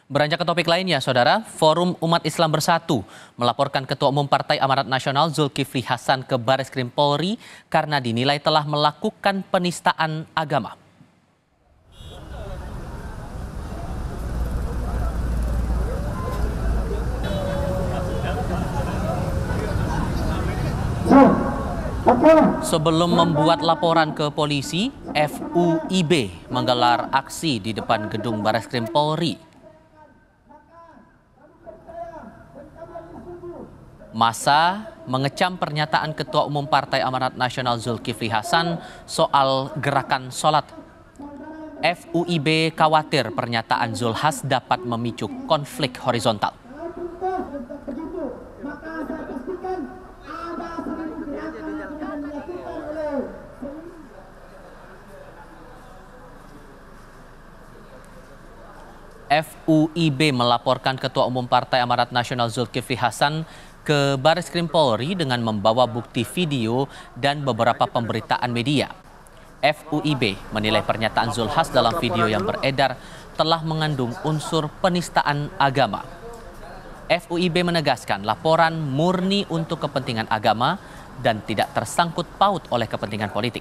Beranjak ke topik lainnya, Saudara, Forum Umat Islam Bersatu melaporkan Ketua Umum Partai Amanat Nasional Zulkifli Hasan ke Bareskrim Polri karena dinilai telah melakukan penistaan agama. Sebelum membuat laporan ke polisi, FUIB menggelar aksi di depan gedung Bareskrim Polri. Massa mengecam pernyataan Ketua Umum Partai Amanat Nasional Zulkifli Hasan soal gerakan sholat. FUIB khawatir pernyataan Zulhas dapat memicu konflik horizontal. FUIB melaporkan Ketua Umum Partai Amanat Nasional Zulkifli Hasan ke Bareskrim Polri dengan membawa bukti video dan beberapa pemberitaan media. FUIB menilai pernyataan Zulhas dalam video yang beredar telah mengandung unsur penistaan agama. FUIB menegaskan laporan murni untuk kepentingan agama dan tidak tersangkut paut oleh kepentingan politik.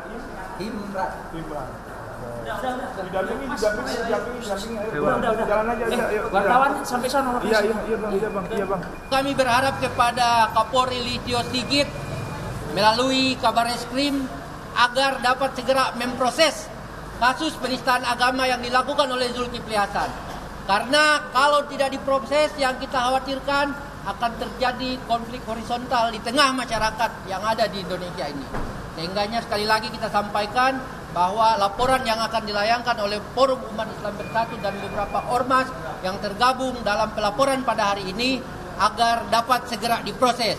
Wartawan sampai sana. Iya bang. Kami berharap kepada Kapolri Listio Sigit melalui Kabareskrim agar dapat segera memproses kasus penistaan agama yang dilakukan oleh Zulkifli Hasan. Karena kalau tidak diproses, yang kita khawatirkan akan terjadi konflik horizontal di tengah masyarakat yang ada di Indonesia ini. Sehingganya sekali lagi kita sampaikan bahwa laporan yang akan dilayangkan oleh Forum Umat Islam Bersatu dan beberapa ormas yang tergabung dalam pelaporan pada hari ini agar dapat segera diproses.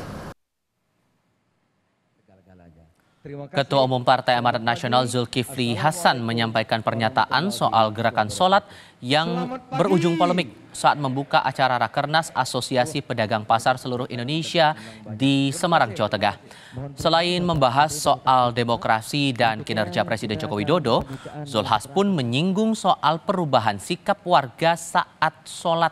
Ketua Umum Partai Amanat Nasional Zulkifli Hasan menyampaikan pernyataan soal gerakan sholat yang berujung polemik saat membuka acara Rakernas Asosiasi Pedagang Pasar Seluruh Indonesia di Semarang, Jawa Tengah. Selain membahas soal demokrasi dan kinerja Presiden Joko Widodo, Zulhas pun menyinggung soal perubahan sikap warga saat sholat.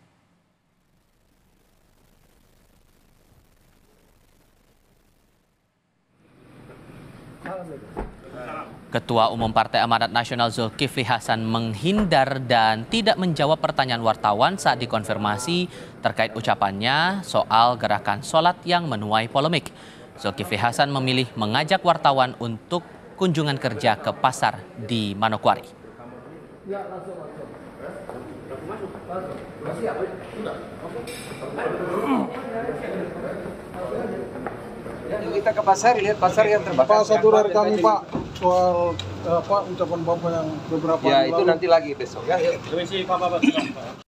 Ketua Umum Partai Amanat Nasional Zulkifli Hasan menghindar dan tidak menjawab pertanyaan wartawan saat dikonfirmasi terkait ucapannya soal gerakan sholat yang menuai polemik. Zulkifli Hasan memilih mengajak wartawan untuk kunjungan kerja ke pasar di Manokwari. Kita ke pasar, lihat pasar yang terbakar. Pak, satu dari kami Pak, soal ucapan Bapak yang beberapa ya itu nanti lagi besok. Ya. Permisi Pak.